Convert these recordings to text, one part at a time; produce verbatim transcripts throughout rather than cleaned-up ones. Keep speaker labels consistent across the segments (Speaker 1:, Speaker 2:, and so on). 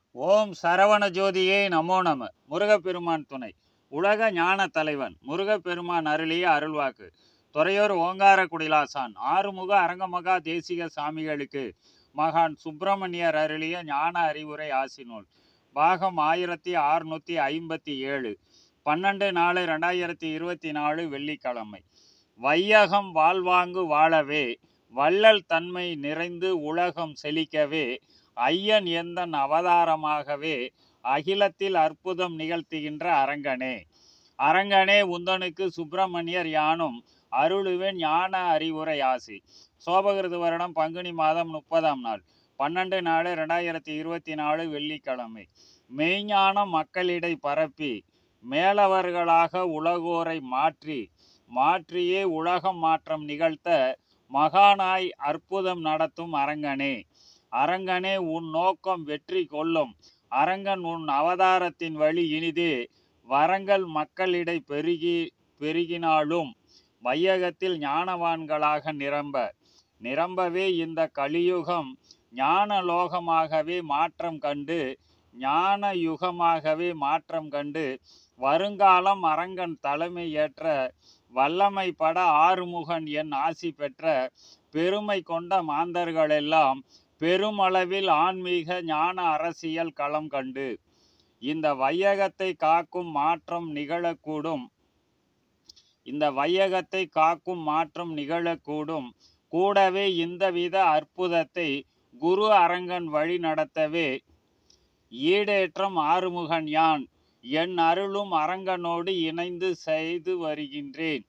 Speaker 1: ஓம் சரவண ஜோதியே நமோ நம. முருகப்பெருமான் துணை. உலக ஞான தலைவன் முருகப்பெருமான் அருளிய அருள்வாக்கு. துறையூர் ஓங்கார குடிலாசான் ஆறுமுக அரங்கமகா தேசிக சாமிகளுக்கு மகான் சுப்பிரமணியர் அருளிய ஞான அறிவுரை ஆசினூல். பாகம் ஆயிரத்தி அறுநூத்தி ஐம்பத்தி ஏழு. பன்னெண்டு நாலு ரெண்டாயிரத்தி இருபத்தி நாலு வெள்ளிக்கிழமை. வையகம் வாழ்வாங்கு வாழவே வள்ளல் தன்மை நிறைந்து உலகம் செழிக்கவே ஐயன் எந்தன் அவதாரமாகவே அகிலத்தில் அற்புதம் நிகழ்த்துகின்ற அரங்கனே. அரங்கனே உந்தனுக்கு சுப்பிரமணியர் யானும் அருளுவேன் ஞான அறிவுரை ஆசி. சோபகிருது வருடம் பங்குனி மாதம் முப்பதாம் நாள் பன்னெண்டு நாலு ரெண்டாயிரத்தி இருபத்தி நாலு வெள்ளிக்கிழமை. மெய்ஞானம் மக்களிடை பரப்பி மேலவர்களாக உலகோரை மாற்றி மாற்றியே உலகம் மாற்றம் நிகழ்த்த மகானாய் அற்புதம் நடத்தும் அரங்கனே. அரங்கனே உன் நோக்கம் வெற்றி கொள்ளும். அரங்கன் உன் அவதாரத்தின் வழி இனிதே வரங்கள் மக்களிடை பெருகி பெருகினாலும் வையகத்தில் ஞானவான்களாக நிரம்ப நிரம்பவே இந்த கலியுகம் ஞான லோகமாகவே மாற்றம் கண்டு ஞான யுகமாகவே மாற்றம் கண்டு வருங்காலம் அரங்கன் தலைமை ஏற்ற வல்லமை பட ஆறுமுகன் என் ஆசி பெற்ற பெருமை கொண்ட மாந்தர்களெல்லாம் பெருமளவில் ஆன்மீக ஞான அரசியல் களம் கண்டு இந்த வையகத்தை காக்கும் மாற்றம் நிகழக்கூடும் இந்த வையகத்தை காக்கும் மாற்றம் நிகழக்கூடும் கூடவே இந்தவித அற்புதத்தை குரு அரங்கன் வழி நடத்தவே ஈடேற்றம் ஆறுமுகன் யான் என் அருளும் அரங்கனோடு இணைந்து செய்து வருகின்றேன்.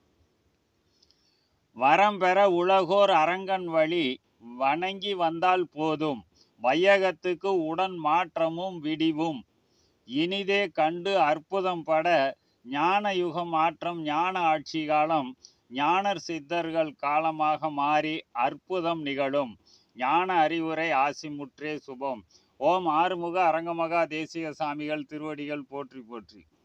Speaker 1: வரம் பெற உலகோர் அரங்கன் வழி வணங்கி வந்தால் போதும் வையகத்துக்கு உடன் மாற்றமும் விடிவும் இனிதே கண்டு அற்புதம் பட ஞான யுகம் மாற்றம் ஞான ஆட்சி காலம் ஞானர் சித்தர்கள் காலமாக மாறி அற்புதம் நிகழும். ஞான அறிவுரை ஆசிமுற்றே சுபம். ஓம் ஆறுமுக அரங்கமகா தேசிக சாமிகள் திருவடிகள் போற்றி போற்றி.